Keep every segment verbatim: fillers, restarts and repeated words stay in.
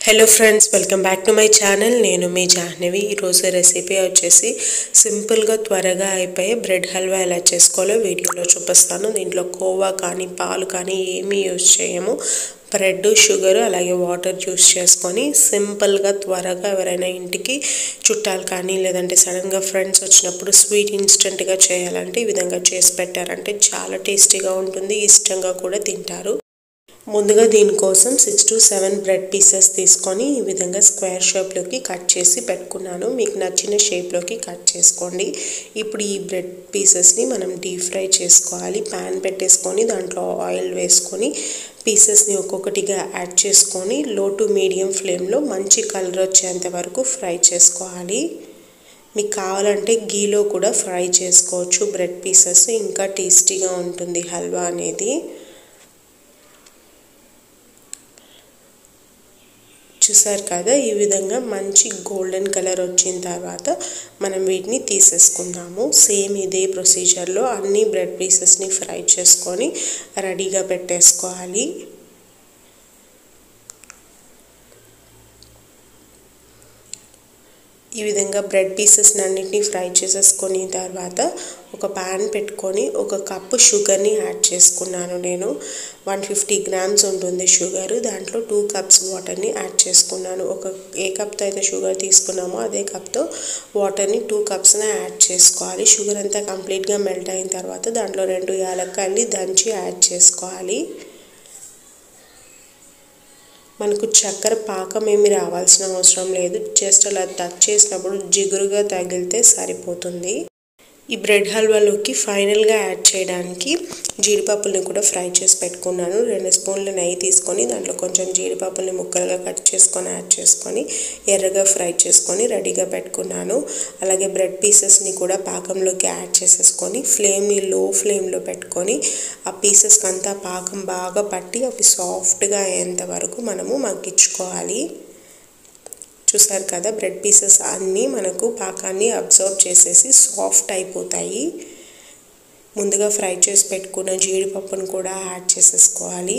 Hello friends, welcome back to my channel. నేను మీ జాహ్నవి. ఈరోజు రెసిపీ వచ్చేసి సింపుల్గా త్వరగా అయిపోయే బ్రెడ్ హల్వా ఎలా చేసుకోవాలో వీడియోలో చూపిస్తాను. దీంట్లో కోవా కానీ పాలు కానీ ఏమీ యూజ్ చేయము. బ్రెడ్, షుగర్ అలాగే వాటర్ యూస్ చేసుకొని సింపుల్గా త్వరగా ఎవరైనా ఇంటికి చుట్టాలు కానీ లేదంటే సడన్గా ఫ్రెండ్స్ వచ్చినప్పుడు స్వీట్ ఇన్స్టెంట్గా చేయాలంటే ఈ విధంగా చేసి పెట్టారంటే చాలా టేస్టీగా ఉంటుంది, ఇష్టంగా కూడా తింటారు. ముందుగా దీనికోసం six to seven bread pieces తీసుకొని ఈ విధంగా స్క్వేర్ షేప్లోకి కట్ చేసి పెట్టుకున్నాను. మీకు నచ్చిన షేప్లోకి కట్ చేసుకోండి. ఇప్పుడు ఈ బ్రెడ్ పీసెస్ని మనం డీప్ ఫ్రై చేసుకోవాలి. ప్యాన్ పెట్టేసుకొని దాంట్లో ఆయిల్ వేసుకొని పీసెస్ని ఒక్కొక్కటిగా యాడ్ చేసుకొని లో టు మీడియం ఫ్లేమ్లో మంచి కలర్ వచ్చేంత వరకు ఫ్రై చేసుకోవాలి. మీకు కావాలంటే గీలో కూడా ఫ్రై చేసుకోవచ్చు. బ్రెడ్ పీసెస్ ఇంకా టేస్టీగా ఉంటుంది హల్వా అనేది. చూసారు కదా, ఈ విధంగా మంచి గోల్డెన్ కలర్ వచ్చిన తర్వాత మనం వీటిని తీసేసుకుందాము. సేమ్ ఇదే ప్రొసీజర్లో అన్ని బ్రెడ్ పీసెస్ని ఫ్రై చేసుకొని రెడీగా పెట్టేసుకోవాలి. ఈ విధంగా బ్రెడ్ పీసెస్ని అన్నింటినీ ఫ్రై చేసేసుకొని తర్వాత ఒక ప్యాన్ పెట్టుకొని ఒక కప్పు షుగర్ని యాడ్ చేసుకున్నాను. నేను వన్ ఫిఫ్టీ గ్రామ్స్ ఉంటుంది షుగర్. దాంట్లో టూ కప్స్ వాటర్ని యాడ్ చేసుకున్నాను. ఒక ఏ కప్తో అయితే షుగర్ తీసుకున్నామో అదే కప్తో వాటర్ని టూ కప్స్ని యాడ్ చేసుకోవాలి. షుగర్ అంతా కంప్లీట్గా మెల్ట్ అయిన తర్వాత దాంట్లో రెండు యాలక్కాయలని దంచి యాడ్ చేసుకోవాలి. మనకు చక్కెర పాకం ఏమి రావాల్సిన అవసరం లేదు. జస్ట్ అలా టచ్ చేసినప్పుడు జిగురుగా తగిలితే సరిపోతుంది. ఈ బ్రెడ్ హల్వాలోకి ఫైనల్గా యాడ్ చేయడానికి జీడిపప్పుల్ని కూడా ఫ్రై చేసి పెట్టుకున్నాను. రెండు స్పూన్ల నెయ్యి తీసుకొని దాంట్లో కొంచెం జీడిపప్పుల్ని ముక్కలుగా కట్ చేసుకొని యాడ్ చేసుకొని ఎర్రగా ఫ్రై చేసుకొని రెడీగా పెట్టుకున్నాను. అలాగే బ్రెడ్ పీసెస్ని కూడా పాకంలోకి యాడ్ చేసేసుకొని ఫ్లేమ్ని లో ఫ్లేమ్లో పెట్టుకొని ఆ పీసెస్కి అంతా పాకం బాగా పట్టి అవి సాఫ్ట్గా అయ్యేంత వరకు మనము మగ్గించుకోవాలి. చూసారు కదా, బ్రెడ్ పీసెస్ అన్నీ మనకు పాకాన్ని అబ్జర్వ్ చేసేసి సాఫ్ట్ అయిపోతాయి. ముందుగా ఫ్రై చేసి పెట్టుకున్న జీడిపప్పును కూడా యాడ్ చేసేసుకోవాలి.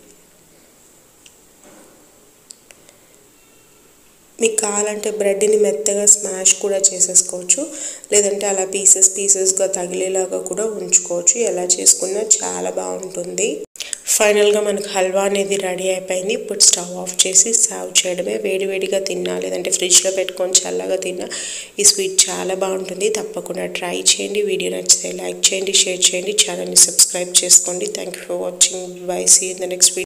మీకు కావాలంటే బ్రెడ్ని మెత్తగా స్మాష్ కూడా చేసేసుకోవచ్చు, లేదంటే అలా పీసెస్ పీసెస్గా తగిలేలాగా కూడా ఉంచుకోవచ్చు. ఎలా చేసుకున్నా చాలా బాగుంటుంది. ఫైనల్గా మనకు హల్వా అనేది రెడీ అయిపోయింది. ఇప్పుడు స్టవ్ ఆఫ్ చేసి సర్వ్ చేయడమే. వేడివేడిగా తిన్నా లేదంటే ఫ్రిడ్జ్లో పెట్టుకొని చల్లగా తిన్నా ఈ స్వీట్ చాలా బాగుంటుంది. తప్పకుండా ట్రై చేయండి. వీడియో నచ్చితే లైక్ చేయండి, షేర్ చేయండి, ఛానల్ని సబ్స్క్రైబ్ చేసుకోండి. Thank you for watching. Bye, see in the next video.